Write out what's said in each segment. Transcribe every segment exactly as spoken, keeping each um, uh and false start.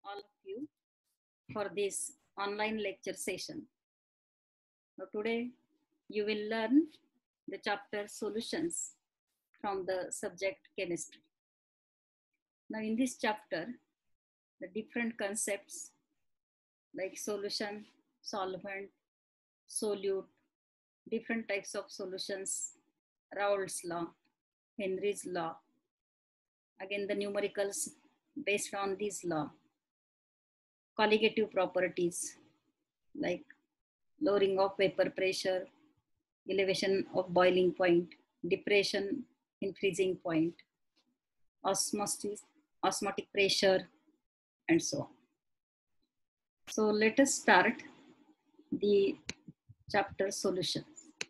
all of you for this online lecture session. Now, today you will learn the chapter solutions from the subject chemistry. Now, in this chapter, the different concepts like solution, solvent, solute, different types of solutions, Raoult's law, Henry's law, again the numericals based on this law, colligative properties like lowering of vapor pressure, elevation of boiling point, depression in freezing point, osmosis, osmotic pressure, and so on. So let us start the chapter solutions.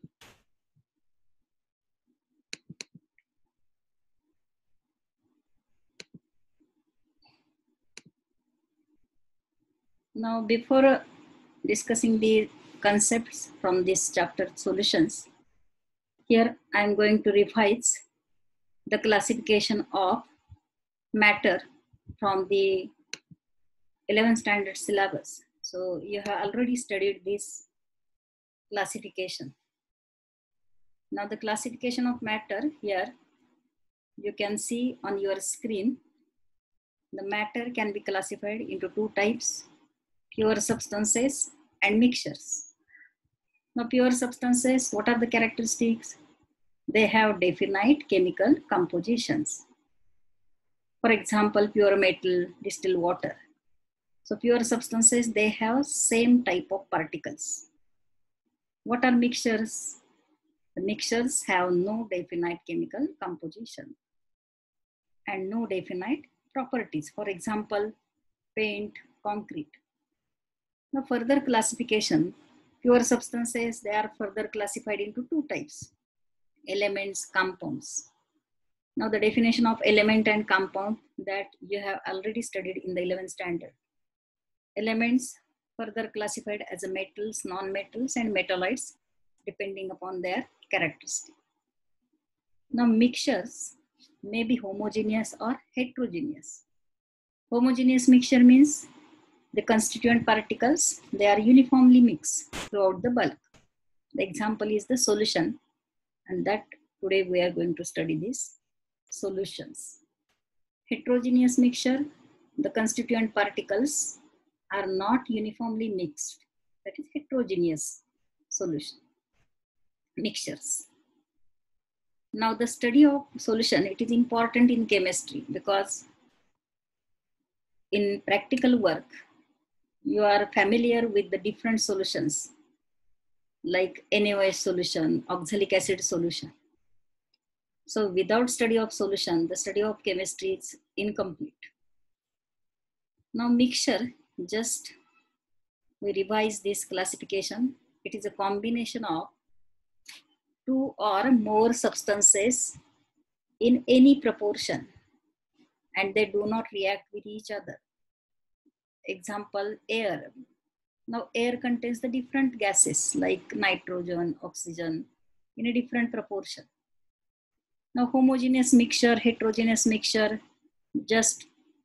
Now, before discussing the concepts from this chapter solutions, here I am going to revise the classification of matter from the eleventh standard syllabus. So you have already studied this classification. Now the classification of matter here, you can see on your screen, the matter can be classified into two types, pure substances and mixtures. Now pure substances, what are the characteristics? They have definite chemical compositions. For example, pure metal, distilled water. So pure substances, they have same type of particles. What are mixtures? The mixtures have no definite chemical composition and no definite properties. For example, paint, concrete. Now further classification, pure substances, they are further classified into two types, elements, compounds. Now the definition of element and compound that you have already studied in the eleventh standard. Elements further classified as a metals, non-metals and metalloids depending upon their characteristic. Now mixtures may be homogeneous or heterogeneous. Homogeneous mixture means the constituent particles, they are uniformly mixed throughout the bulk. The example is the solution, and that today we are going to study these solutions. Heterogeneous mixture, the constituent particles are not uniformly mixed. That is heterogeneous solution, mixtures. Now the study of solution, it is important in chemistry because in practical work, you are familiar with the different solutions like N A O H solution, oxalic acid solution. So without study of solution, the study of chemistry is incomplete. Now mixture, just we revise this classification. It is a combination of two or more substances in any proportion and they do not react with each other. Example, air. Now air contains the different gases like nitrogen, oxygen in a different proportion. Now homogeneous mixture, heterogeneous mixture, just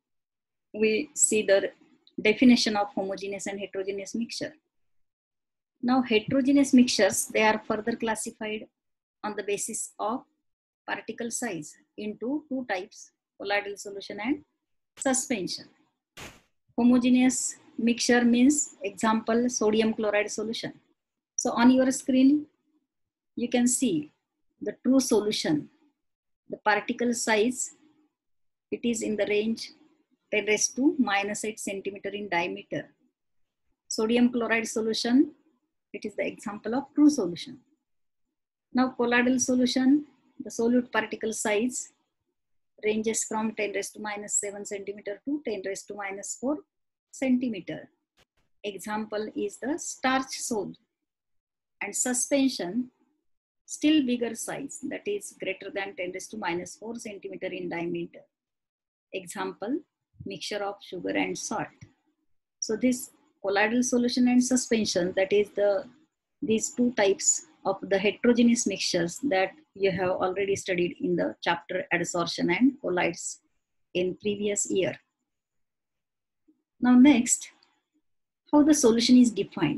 we see the definition of homogeneous and heterogeneous mixture. Now heterogeneous mixtures, they are further classified on the basis of particle size into two types, colloidal solution and suspension. Homogeneous mixture means, example, sodium chloride solution. So on your screen, you can see the true solution. The particle size, it is in the range ten raised to minus eight centimeter in diameter. Sodium chloride solution, it is the example of true solution. Now colloidal solution, the solute particle size ranges from ten raised to minus seven centimeter to ten raised to minus four centimeter. Example is the starch salt. And suspension, still bigger size, that is greater than ten raised to minus four centimeter in diameter. Example, mixture of sugar and salt. So this colloidal solution and suspension, that is the these two types of the heterogeneous mixtures that you have already studied in the chapter adsorption and colloids in previous year. Now next, how the solution is defined.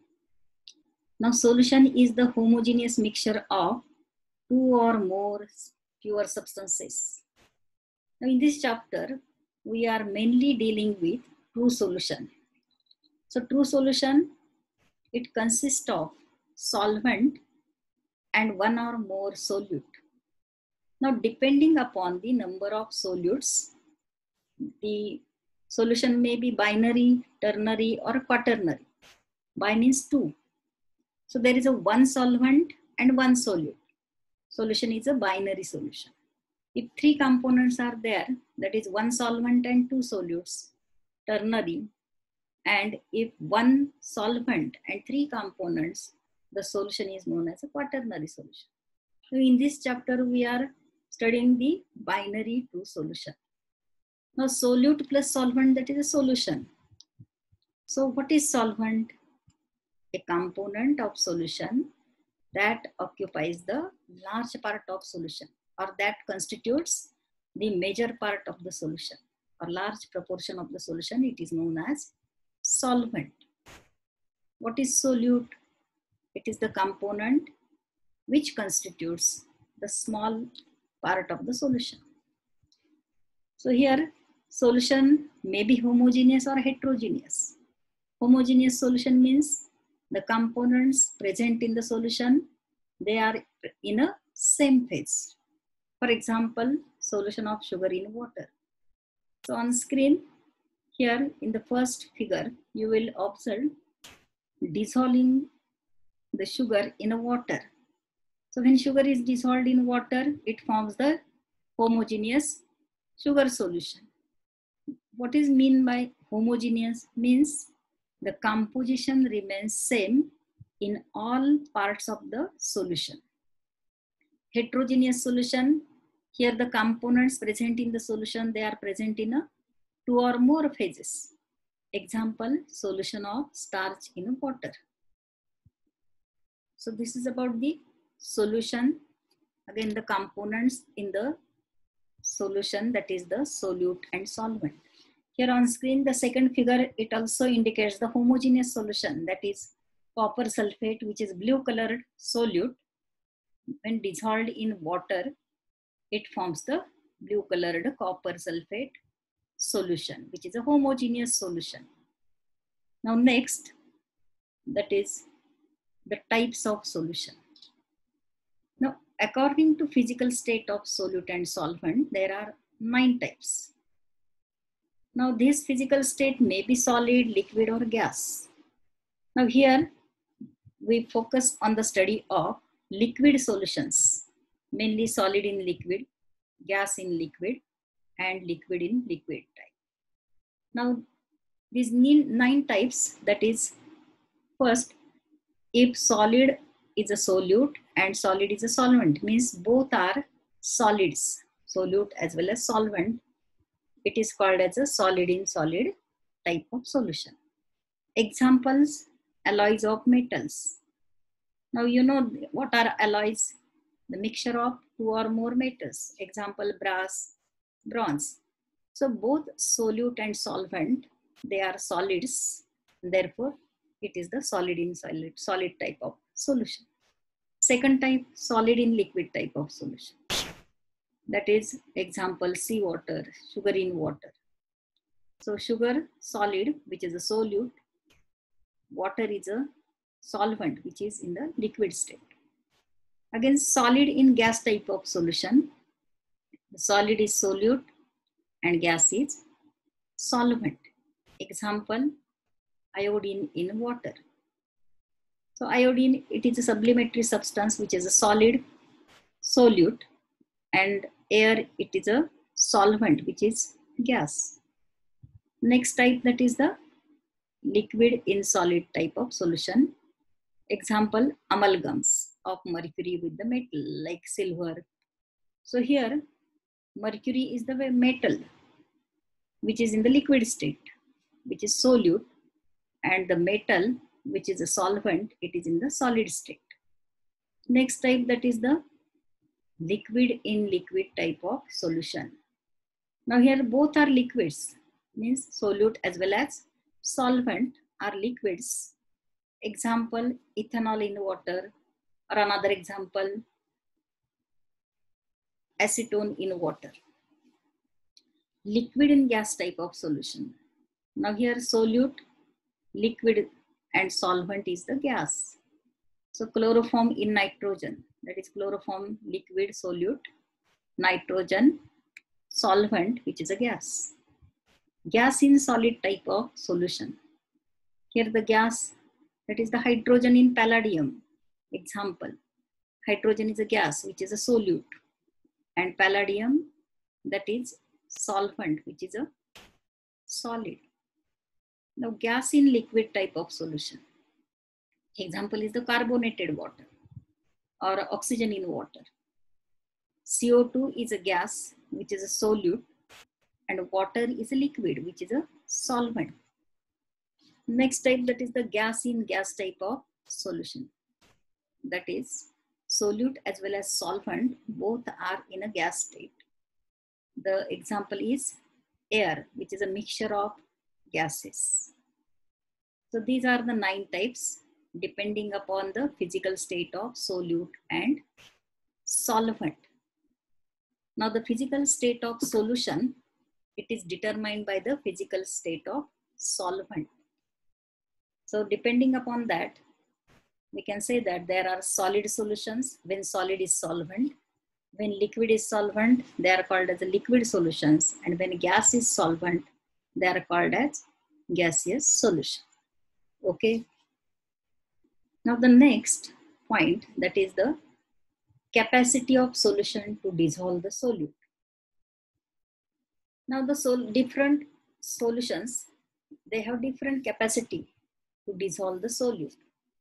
Now solution is the homogeneous mixture of two or more pure substances. Now in this chapter, we are mainly dealing with true solution. So true solution, it consists of solvent and one or more solute. Now depending upon the number of solutes, the solution may be binary, ternary or quaternary. Bi means two. So there is a one solvent and one solute. Solution is a binary solution. If three components are there, that is one solvent and two solutes, ternary. And if one solvent and three components, the solution is known as a quaternary solution. So in this chapter, we are studying the binary two solution. Now solute plus solvent, that is a solution. So what is solvent? A component of solution that occupies the large part of solution, or that constitutes the major part of the solution, or large proportion of the solution. It is known as solvent. What is solute? It is the component which constitutes the small part of the solution. So here solution may be homogeneous or heterogeneous. Homogeneous solution means the components present in the solution, they are in a same phase. For example, solution of sugar in water. So on screen, here in the first figure, you will observe dissolving the sugar in a water. So when sugar is dissolved in water, it forms the homogeneous sugar solution. What is mean by homogeneous? Means the composition remains same in all parts of the solution. Heterogeneous solution, here the components present in the solution, they are present in a two or more phases. Example, solution of starch in water. So this is about the solution. Again, the components in the solution, that is the solute and solvent. Here on screen, the second figure, it also indicates the homogeneous solution, that is copper sulfate, which is blue colored solute. When dissolved in water, it forms the blue colored copper sulfate solution, which is a homogeneous solution. Now next, that is the types of solution. Now, according to physical state of solute and solvent, there are nine types. Now this physical state may be solid, liquid or gas. Now here we focus on the study of liquid solutions, mainly solid in liquid, gas in liquid and liquid in liquid type. Now these nine types, that is first, if solid is a solute and solid is a solvent, means both are solids, solute as well as solvent, it is called as a solid in solid type of solution. Examples, alloys of metals. Now you know what are alloys? The mixture of two or more metals. Example, brass, bronze. So both solute and solvent, they are solids. Therefore, it is the solid in solid, solid type of solution. Second type, solid in liquid type of solution. That is example, seawater, sugar in water. So sugar, solid, which is a solute. Water is a solvent, which is in the liquid state. Again, solid in gas type of solution. The solid is solute and gas is solvent. Example, iodine in water. So iodine, it is a sublimentary substance which is a solid solute, and air, it is a solvent which is gas. Next type, that is the liquid in solid type of solution. Example, amalgams of mercury with the metal like silver. So here mercury is the metal which is in the liquid state, which is solute, and the metal which is a solvent, it is in the solid state. Next type, that is the liquid in liquid type of solution. Now here both are liquids, means solute as well as solvent are liquids. Example, ethanol in water, or another example, acetone in water. Liquid in gas type of solution. Now here solute, liquid and solvent is the gas. So chloroform in nitrogen, that is chloroform liquid solute, nitrogen solvent which is a gas. Gas in solid type of solution. Here the gas, that is the hydrogen in palladium. Example, hydrogen is a gas which is a solute, and palladium, that is solvent which is a solid. Now gas in liquid type of solution. Example is the carbonated water or oxygen in water. C O two is a gas which is a solute, and water is a liquid which is a solvent. Next type, that is the gas in gas type of solution. That is solute as well as solvent, both are in a gas state. The example is air, which is a mixture of gases. So these are the nine types depending upon the physical state of solute and solvent. Now the physical state of solution, it is determined by the physical state of solvent. So depending upon that, we can say that there are solid solutions when solid is solvent. When liquid is solvent, they are called as the liquid solutions. And when gas is solvent, they are called as gaseous solution. Okay. Now the next point, that is the capacity of solution to dissolve the solute. Now the sol different solutions, they have different capacity to dissolve the solute.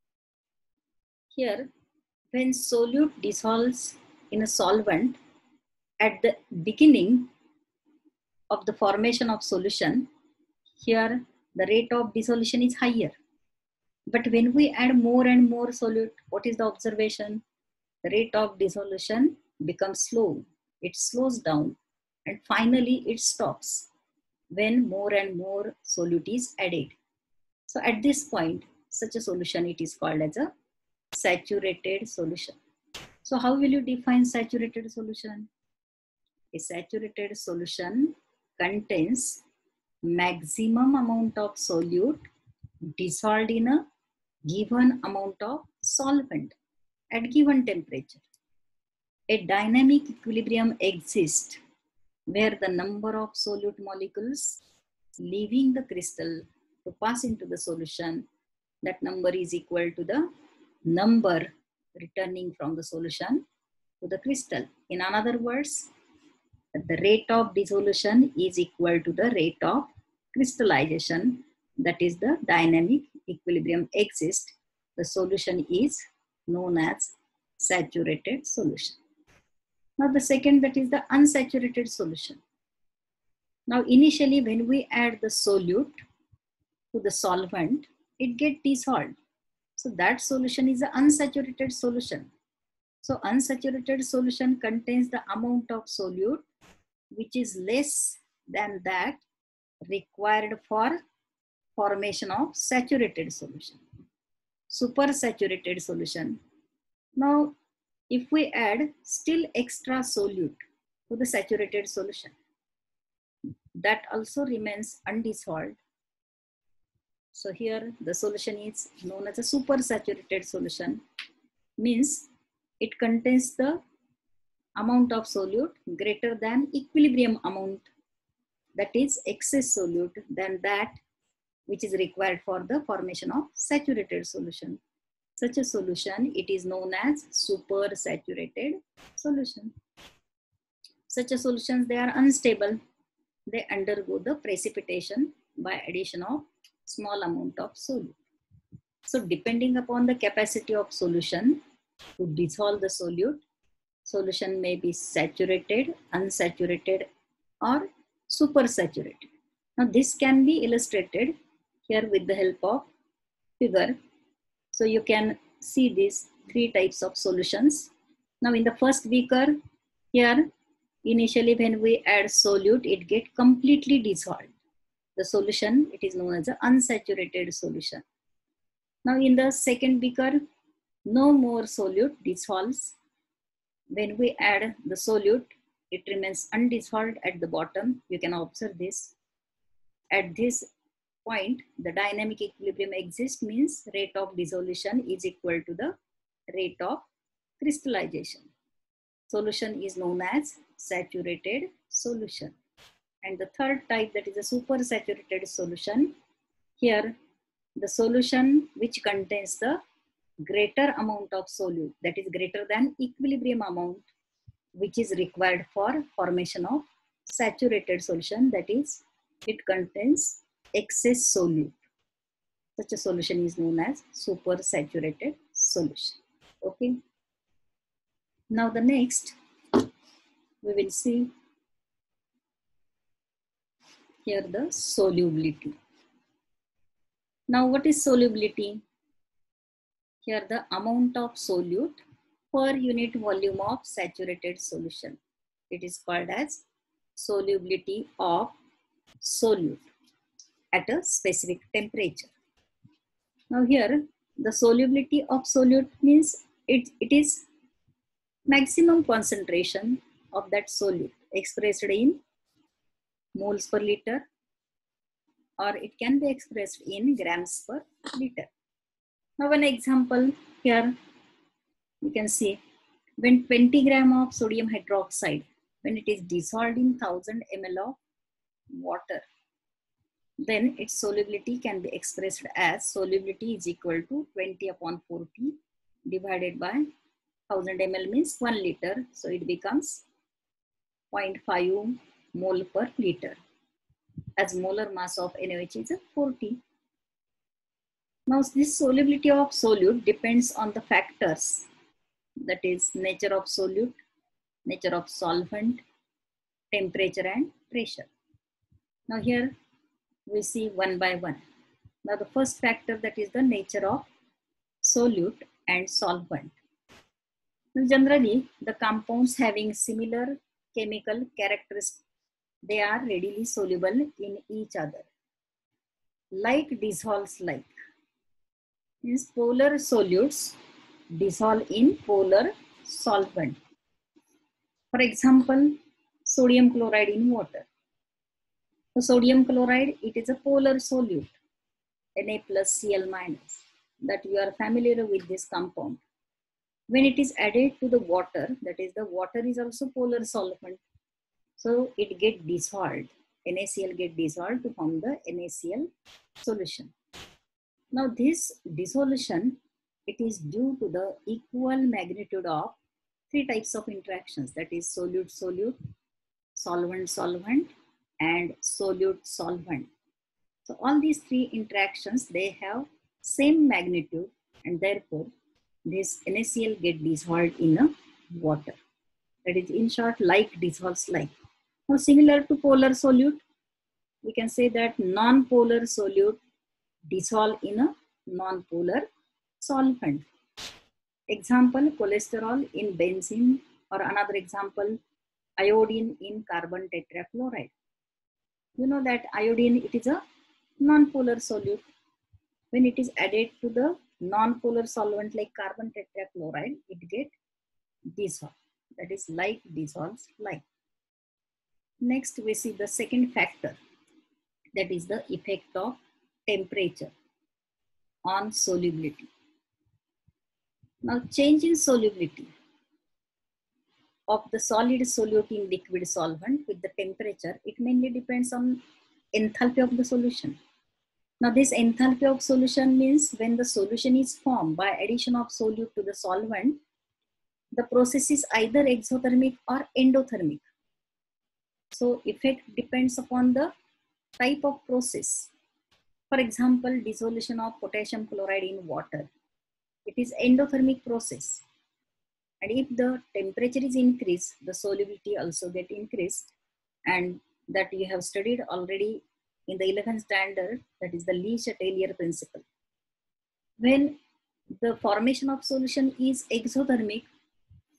Here, when solute dissolves in a solvent, at the beginning of the formation of solution, here the rate of dissolution is higher. But when we add more and more solute, what is the observation? The rate of dissolution becomes slow. It slows down and finally it stops when more and more solute is added. So at this point, such a solution, it is called as a saturated solution. So how will you define saturated solution? A saturated solution contains maximum amount of solute dissolved in a given amount of solvent at given temperature. A dynamic equilibrium exists where the number of solute molecules leaving the crystal to pass into the solution, that number is equal to the number returning from the solution to the crystal. In other words, the rate of dissolution is equal to the rate of crystallization. That is the dynamic equilibrium exists. The solution is known as saturated solution. Now the second, that is the unsaturated solution. Now initially when we add the solute to the solvent, it gets dissolved. So that solution is an unsaturated solution. So unsaturated solution contains the amount of solute which is less than that required for formation of saturated solution. Supersaturated solution. Now if we add still extra solute to the saturated solution, that also remains undissolved. So here the solution is known as a supersaturated solution, means it contains the amount of solute greater than equilibrium amount, that is excess solute than that which is required for the formation of saturated solution. Such a solution, it is known as supersaturated solution. Such a solutions, they are unstable. They undergo the precipitation by addition of small amount of solute. So depending upon the capacity of solution to dissolve the solute, solution may be saturated, unsaturated, or supersaturated. Now this can be illustrated here with the help of figure. So you can see these three types of solutions. Now in the first beaker, here initially when we add solute, it gets completely dissolved. the solution, it is known as an unsaturated solution. Now in the second beaker, no more solute dissolves. When we add the solute, it remains undissolved at the bottom. You can observe this. At this point, the dynamic equilibrium exists, means rate of dissolution is equal to the rate of crystallization. Solution is known as saturated solution. And the third type, that is a supersaturated solution. Here, the solution which contains the greater amount of solute, that is greater than equilibrium amount, which is required for formation of saturated solution, that is, it contains excess solute. Such a solution is known as supersaturated solution. Okay. Now the next, we will see here the solubility. Now what is solubility? Here the amount of solute per unit volume of saturated solution. It is called as solubility of solute at a specific temperature. Now here the solubility of solute means it, it is maximum concentration of that solute expressed in moles per liter, or it can be expressed in grams per liter. Now one example here, you can see when twenty gram of sodium hydroxide, when it is dissolved in one thousand milliliters of water, then its solubility can be expressed as solubility is equal to twenty upon forty divided by one thousand milliliters means one liter. So it becomes zero point five mole per liter, as molar mass of NaOH is forty. Now this solubility of solute depends on the factors, that is nature of solute, nature of solvent, temperature and pressure. Now here we see one by one. Now the first factor, that is the nature of solute and solvent. Now generally the compounds having similar chemical characteristics, they are readily soluble in each other. Like dissolves like. Means polar solutes dissolve in polar solvent. For example, sodium chloride in water. So sodium chloride, it is a polar solute, Na plus Cl minus, that you are familiar with this compound. When it is added to the water, that is the water is also polar solvent. So it gets dissolved, NaCl get dissolved to form the NaCl solution. Now this dissolution, it is due to the equal magnitude of three types of interactions, that is solute-solute, solvent-solvent and solute-solvent. So all these three interactions, they have same magnitude, and therefore this NaCl get dissolved in a water. That is, in short, like dissolves like. Now similar to polar solute, we can say that non-polar solute dissolve in a non-polar solvent. Example, cholesterol in benzene, or another example, iodine in carbon tetrachloride. You know that iodine, it is a non-polar solute. When it is added to the non-polar solvent like carbon tetrachloride, it gets dissolved. That is, like dissolves like. Next, we see the second factor, that is the effect of temperature on solubility. Now, change in solubility of the solid solute in liquid solvent with the temperature, it mainly depends on enthalpy of the solution. Now, this enthalpy of solution means when the solution is formed by addition of solute to the solvent, the process is either exothermic or endothermic. So, effect depends upon the type of process. For example, dissolution of potassium chloride in water. It is endothermic process. And if the temperature is increased, the solubility also get increased. And that you have studied already in the eleventh standard, that is the Le Chatelier principle. When the formation of solution is exothermic,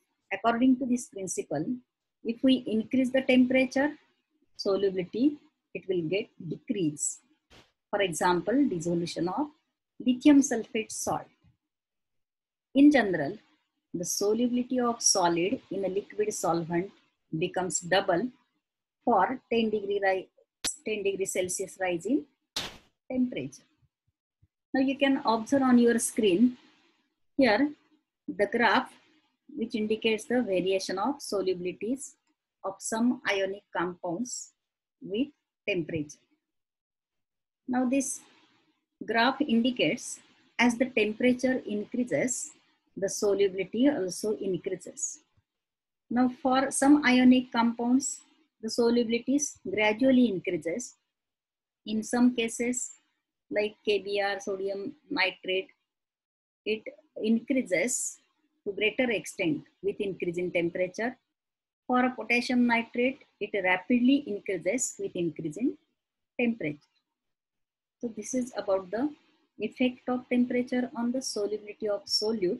according to this principle, if we increase the temperature, solubility it will get decrease. For example, dissolution of lithium sulfate salt. In general, the solubility of solid in a liquid solvent becomes double for ten degree, rise, ten degree Celsius rise in temperature. Now you can observe on your screen here the graph which indicates the variation of solubilities of some ionic compounds with temperature. Now this graph indicates as the temperature increases, the solubility also increases. Now for some ionic compounds, the solubilities gradually increases. In some cases, like K B r, sodium nitrate, it increases to greater extent with increase in temperature. For a potassium nitrate, it rapidly increases with increase in temperature. So this is about the effect of temperature on the solubility of solute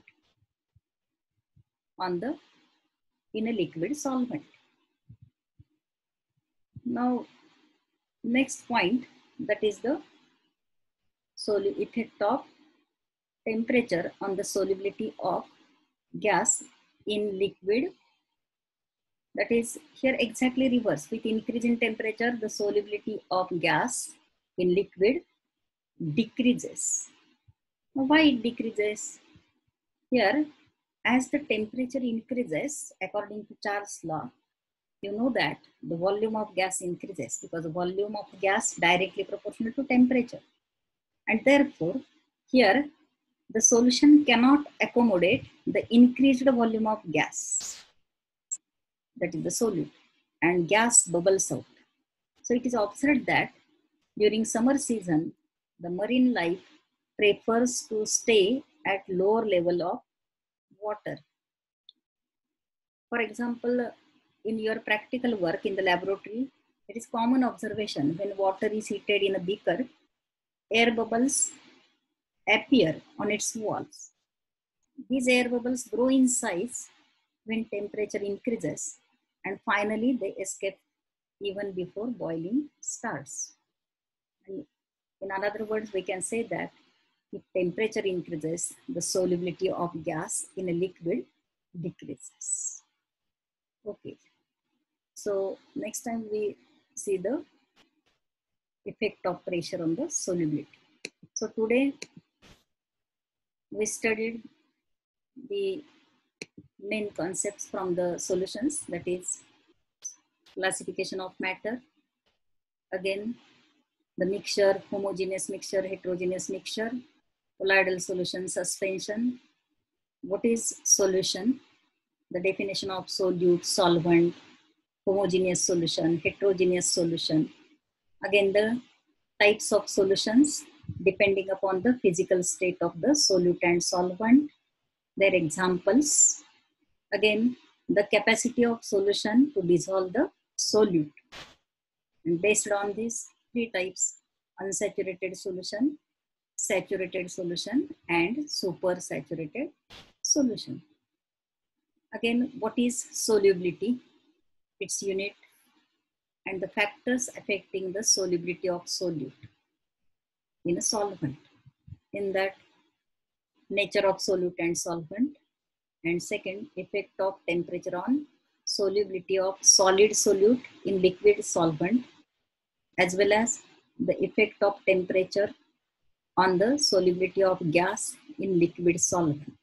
on the in a liquid solvent. Now, next point, that is the solu effect of temperature on the solubility of gas in liquid. That is here exactly reverse. With increase in temperature, the solubility of gas in liquid decreases. Now, why it decreases? Here, as the temperature increases, according to Charles' law, you know that the volume of gas increases because the volume of gas directly proportional to temperature. And therefore, here the solution cannot accommodate the increased volume of gas. That is the solute, and gas bubbles out. So it is observed that during summer season, the marine life prefers to stay at lower level of water. For example, in your practical work in the laboratory, it is common observation when water is heated in a beaker, air bubbles appear on its walls. These air bubbles grow in size when temperature increases, and finally they escape even before boiling starts. And in other words, we can say that if temperature increases, the solubility of gas in a liquid decreases. Okay. So next time we see the effect of pressure on the solubility. So today we studied the main concepts from the solutions, that is classification of matter. Again, the mixture, homogeneous mixture, heterogeneous mixture, colloidal solution, suspension. What is solution? The definition of solute, solvent, homogeneous solution, heterogeneous solution. Again, the types of solutions depending upon the physical state of the solute and solvent, their examples. Again, the capacity of solution to dissolve the solute. And based on these three types, unsaturated solution, saturated solution, and supersaturated solution. Again, what is solubility? Its unit and the factors affecting the solubility of solute in a solvent. In that, nature of solute and solvent. And second, effect of temperature on solubility of solid solute in liquid solvent, as well as the effect of temperature on the solubility of gas in liquid solvent.